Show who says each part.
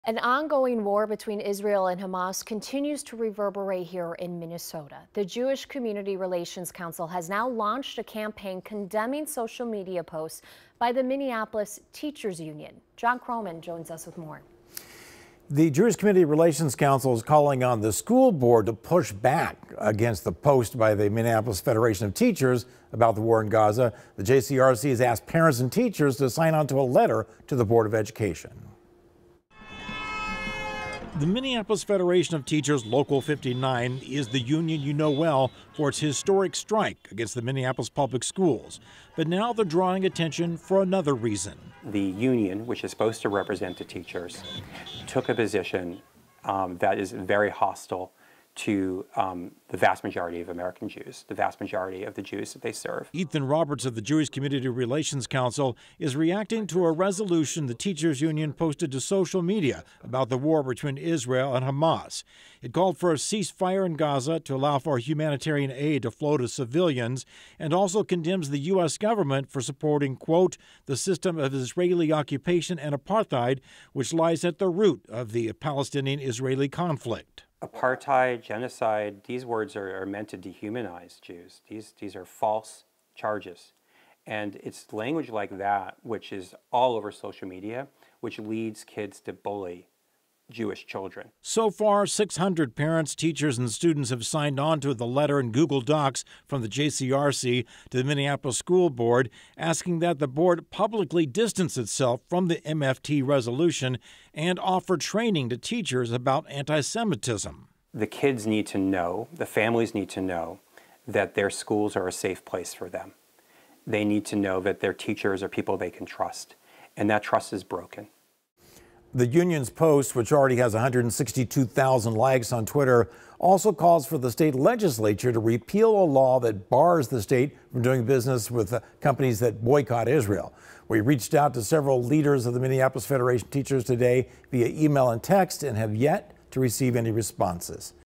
Speaker 1: An ongoing war between Israel and Hamas continues to reverberate here in Minnesota. The Jewish Community Relations Council has now launched a campaign condemning social media posts by the Minneapolis Teachers Union. John Croman joins us with more.
Speaker 2: The Jewish Community Relations Council is calling on the school board to push back against the post by the Minneapolis Federation of Teachers about the war in Gaza. The JCRC has asked parents and teachers to sign on to a letter to the Board of Education.
Speaker 3: The Minneapolis Federation of Teachers Local 59 is the union you know well for its historic strike against the Minneapolis public schools. But now they're drawing attention for another reason.
Speaker 4: The union, which is supposed to represent the teachers, took a position that is very hostile to the vast majority of American Jews, the vast majority of the Jews that they serve.
Speaker 3: Ethan Roberts of the Jewish Community Relations Council is reacting to a resolution the teachers union posted to social media about the war between Israel and Hamas. It called for a ceasefire in Gaza to allow for humanitarian aid to flow to civilians, and also condemns the U.S. government for supporting, quote, the system of Israeli occupation and apartheid, which lies at the root of the Palestinian-Israeli conflict.
Speaker 4: Apartheid, genocide, these words are meant to dehumanize Jews. These are false charges. And it's language like that, which is all over social media, which leads kids to bully Jewish children.
Speaker 3: So far, 600 parents, teachers, and students have signed on to the letter in Google Docs from the JCRC to the Minneapolis School Board, asking that the board publicly distance itself from the MFT resolution and offer training to teachers about anti-Semitism.
Speaker 4: The kids need to know, the families need to know that their schools are a safe place for them. They need to know that their teachers are people they can trust, and that trust is broken.
Speaker 2: The union's post, which already has 162,000 likes on Twitter, also calls for the state legislature to repeal a law that bars the state from doing business with companies that boycott Israel. We reached out to several leaders of the Minneapolis Federation of Teachers today via email and text and have yet to receive any responses.